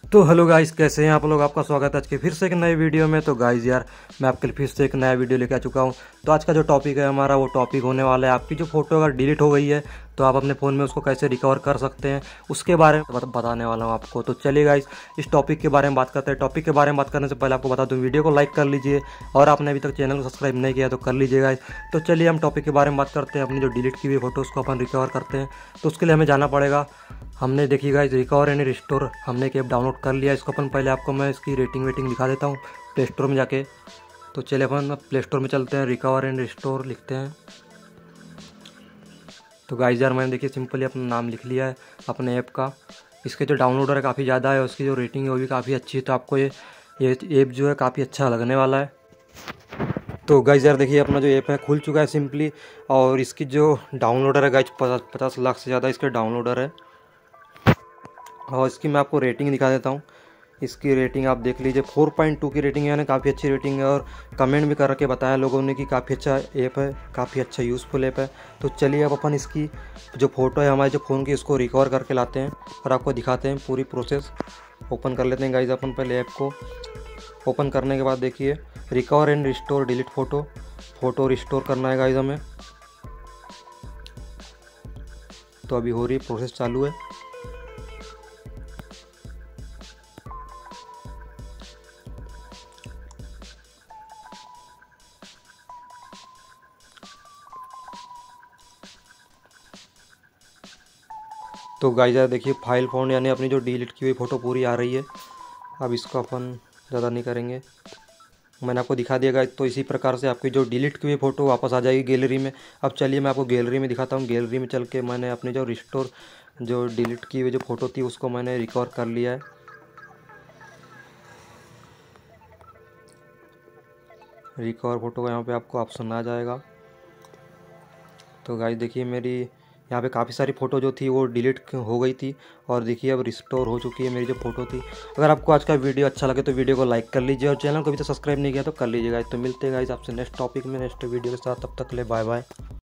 तो hello guys, कैसे हैं आप लोग। आपका स्वागत है आज के फिर से एक नए वीडियो में। तो गाइस यार, मैं आपके लिए फिर से एक नया वीडियो लेकर आ चुका हूं। तो आज का जो टॉपिक है हमारा, वो टॉपिक होने वाला है आपकी जो फोटो अगर डिलीट हो गई है तो आप अपने फ़ोन में उसको कैसे रिकवर कर सकते हैं, उसके बारे में बताने वाला हूँ आपको। तो चलिए गाइस, इस टॉपिक के बारे में बात करते हैं। टॉपिक के बारे में बात करने से पहले आपको बता दूँ, वीडियो को लाइक कर लीजिए और आपने अभी तक चैनल को सब्सक्राइब नहीं किया तो कर लीजिए गाइस। तो चलिए हम टॉपिक के बारे में बात करते हैं। अपनी जो डिलीट की हुई फोटो उसको अपन रिकवर करते हैं। तो उसके लिए हमें जाना पड़ेगा, हमने देखी गाइस रिकवर एंड रिस्टोर, हमने एक ऐप डाउनलोड कर लिया। इसको अपन पहले आपको मैं इसकी रेटिंग वेटिंग दिखा देता हूँ प्ले स्टोर में जाके। तो चलिए अपन प्ले स्टोर में चलते हैं, रिकवर एंड रिस्टोर लिखते हैं। तो गाइस यार, मैंने देखिए सिंपली अपना नाम लिख लिया है अपने ऐप का। इसके जो डाउनलोडर है काफ़ी ज़्यादा है, उसकी जो रेटिंग है वो भी काफ़ी अच्छी है। तो आपको ये ऐप जो है काफ़ी अच्छा लगने वाला है। तो गाइस यार देखिए, अपना जो ऐप है खुल चुका है सिंपली। और इसकी जो डाउनलोडर है गाइस, 50 लाख से ज़्यादा इसके डाउनलोडर है। और इसकी मैं आपको रेटिंग दिखा देता हूँ। इसकी रेटिंग आप देख लीजिए, 4.2 की रेटिंग है, यानी काफ़ी अच्छी रेटिंग है। और कमेंट भी करके बताया लोगों ने कि काफ़ी अच्छा ऐप है, काफ़ी अच्छा यूज़फुल ऐप है। तो चलिए अब अपन इसकी जो फ़ोटो है हमारे जो फ़ोन की, उसको रिकवर करके लाते हैं और आपको दिखाते हैं पूरी प्रोसेस। ओपन कर लेते हैं गाइस अपन पहले ऐप को। ओपन करने के बाद देखिए, recover and restore delete photo restore करना है गाइस हमें। तो अभी हो रही प्रोसेस चालू है। तो गाइस यार देखिए, फाइल फाउंड यानी अपनी जो डिलीट की हुई फ़ोटो पूरी आ रही है। अब इसको अपन ज़्यादा नहीं करेंगे, मैंने आपको दिखा दिया गाइस। तो इसी प्रकार से आपकी जो डिलीट की हुई फ़ोटो वापस आ जाएगी गैलरी में। अब चलिए मैं आपको गैलरी में दिखाता हूँ। गैलरी में चल के मैंने अपनी जो रिस्टोर जो डिलीट की हुई जो फ़ोटो थी उसको मैंने रिकवर कर लिया है। रिकवर फ़ोटो का यहाँ पे आपको ऑप्शन आ जाएगा। तो गाइस देखिए, मेरी यहाँ पे काफ़ी सारी फ़ोटो जो थी वो डिलीट हो गई थी और देखिए अब रिस्टोर हो चुकी है मेरी जो फ़ोटो थी। अगर आपको आज का वीडियो अच्छा लगे तो वीडियो को लाइक कर लीजिए और चैनल को अभी तक सब्सक्राइब नहीं किया तो कर लीजिए गाइस। तो मिलते हैं गाइस आपसे नेक्स्ट टॉपिक में, नेक्स्ट वीडियो के साथ। तब तक के लिए बाय बाय।